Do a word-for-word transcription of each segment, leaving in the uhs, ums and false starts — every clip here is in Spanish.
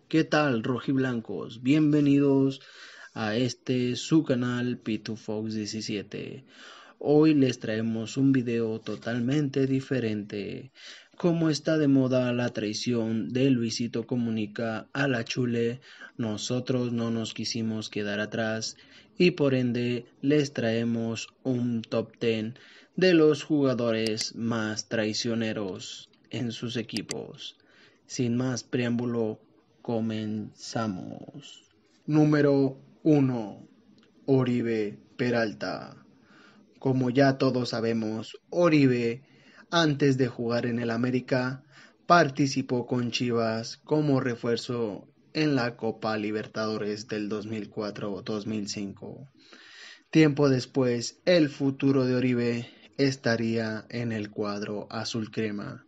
¿Qué tal, rojiblancos? Bienvenidos a este su canal Pitufox diecisiete. Hoy les traemos un video totalmente diferente. Como está de moda la traición de Luisito Comunica a la Chule, nosotros no nos quisimos quedar atrás y por ende les traemos un top diez de los jugadores más traicioneros en sus equipos. Sin más preámbulo, comenzamos. Número uno. Oribe Peralta. Como ya todos sabemos, Oribe, antes de jugar en el América, participó con Chivas como refuerzo en la Copa Libertadores del dos mil cuatro dos mil cinco. Tiempo después, el futuro de Oribe estaría en el cuadro azul crema.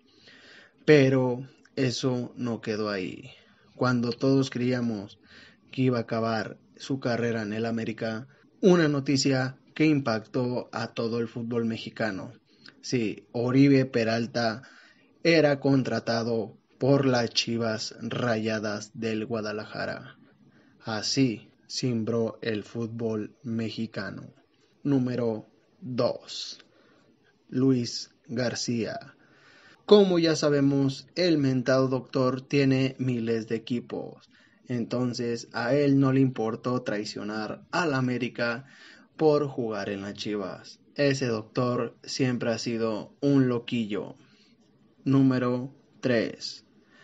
Pero eso no quedó ahí. Cuando todos creíamos que iba a acabar su carrera en el América, una noticia que impactó a todo el fútbol mexicano. Sí, Oribe Peralta era contratado por las Chivas Rayadas del Guadalajara. Así cimbró el fútbol mexicano. Número dos. Luis García. Como ya sabemos, el mentado doctor tiene miles de equipos, entonces a él no le importó traicionar al América por jugar en las Chivas. Ese doctor siempre ha sido un loquillo. Número tres.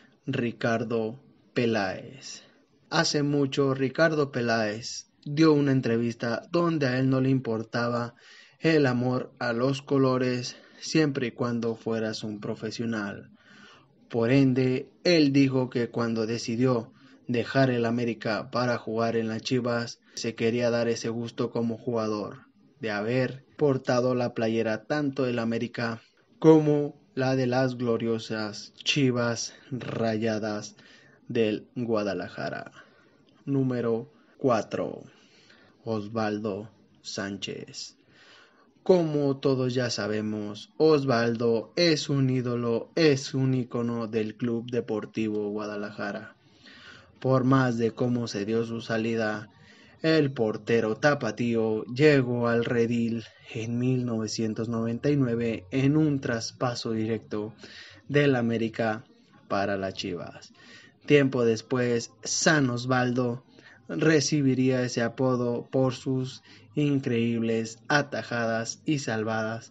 Ricardo Peláez. Hace mucho Ricardo Peláez dio una entrevista donde a él no le importaba el amor a los colores siempre y cuando fueras un profesional. Por ende, él dijo que cuando decidió dejar el América para jugar en las Chivas, se quería dar ese gusto como jugador, de haber portado la playera tanto del América como la de las gloriosas Chivas Rayadas del Guadalajara. Número cuatro. Osvaldo Sánchez. Como todos ya sabemos, Osvaldo es un ídolo, es un ícono del Club Deportivo Guadalajara. Por más de cómo se dio su salida, el portero tapatío llegó al redil en mil novecientos noventa y nueve en un traspaso directo del América para las Chivas. Tiempo después, San Osvaldo recibiría ese apodo por sus increíbles atajadas y salvadas,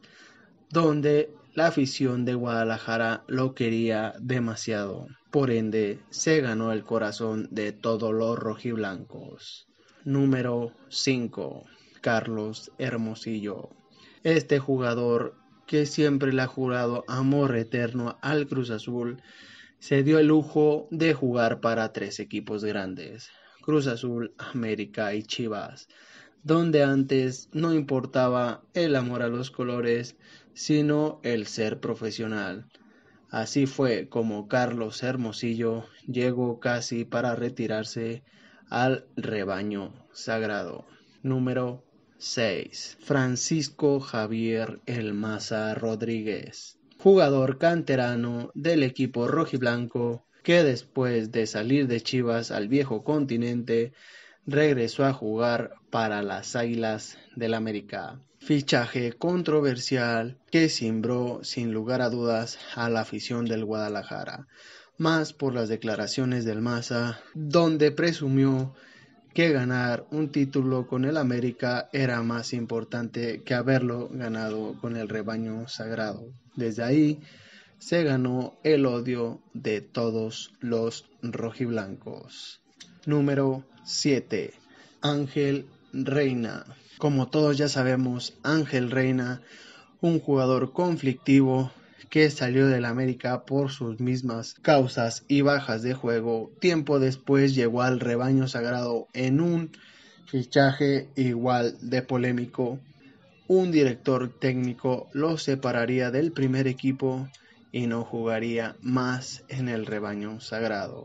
donde la afición de Guadalajara lo quería demasiado. Por ende, se ganó el corazón de todos los rojiblancos. Número cinco. Carlos Hermosillo. Este jugador, que siempre le ha jurado amor eterno al Cruz Azul, se dio el lujo de jugar para tres equipos grandes: Cruz Azul, América y Chivas, donde antes no importaba el amor a los colores, sino el ser profesional. Así fue como Carlos Hermosillo llegó casi para retirarse al rebaño sagrado. Número seis. Francisco Javier El Maza Rodríguez, jugador canterano del equipo rojiblanco, que después de salir de Chivas al viejo continente, regresó a jugar para las Águilas del América. Fichaje controversial que cimbró sin lugar a dudas a la afición del Guadalajara, más por las declaraciones del Maza, donde presumió que ganar un título con el América era más importante que haberlo ganado con el rebaño sagrado. Desde ahí se ganó el odio de todos los rojiblancos. Número siete. Ángel Reina. Como todos ya sabemos, Ángel Reina, un jugador conflictivo que salió del América por sus mismas causas y bajas de juego, tiempo después llegó al rebaño sagrado en un fichaje igual de polémico. Un director técnico lo separaría del primer equipo y no jugaría más en el rebaño sagrado.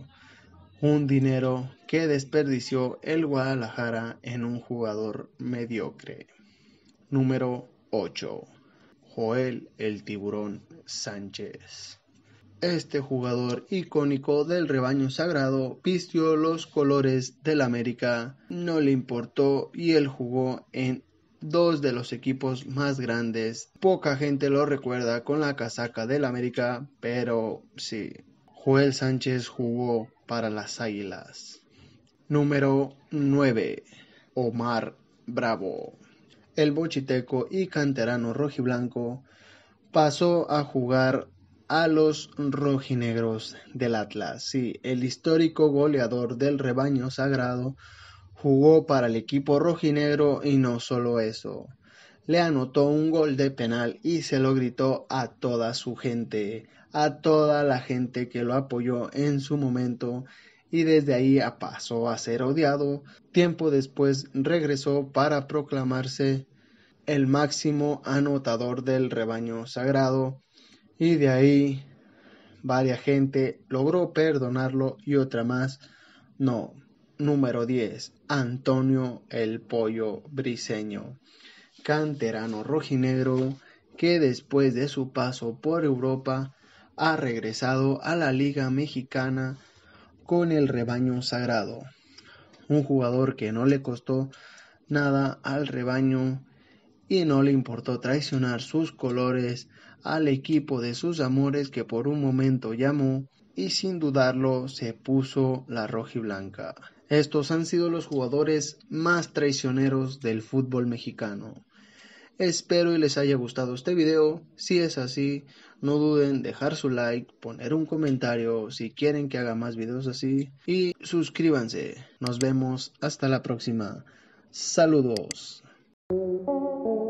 Un dinero que desperdició el Guadalajara en un jugador mediocre. Número ocho. Joel el Tiburón Sánchez. Este jugador icónico del rebaño sagrado vistió los colores del América, no le importó y él jugó en dos de los equipos más grandes. Poca gente lo recuerda con la casaca del América, pero sí, Joel Sánchez jugó para las Águilas. Número nueve. Omar Bravo. El bochiteco y canterano rojiblanco pasó a jugar a los rojinegros del Atlas. Sí, el histórico goleador del rebaño sagrado jugó para el equipo rojinegro y no solo eso. Le anotó un gol de penal y se lo gritó a toda su gente, a toda la gente que lo apoyó en su momento, y desde ahí pasó a ser odiado. Tiempo después regresó para proclamarse el máximo anotador del rebaño sagrado, y de ahí varias gente logró perdonarlo y otra más no. Número diez. Antonio el Pollo Briseño, canterano rojinegro que después de su paso por Europa ha regresado a la Liga Mexicana con el rebaño sagrado. Un jugador que no le costó nada al rebaño y no le importó traicionar sus colores al equipo de sus amores que por un momento llamó, y sin dudarlo se puso la rojiblanca. Estos han sido los jugadores más traicioneros del fútbol mexicano. Espero y les haya gustado este video. Si es así, no duden en dejar su like, poner un comentario si quieren que haga más videos así y suscríbanse. Nos vemos hasta la próxima. Saludos.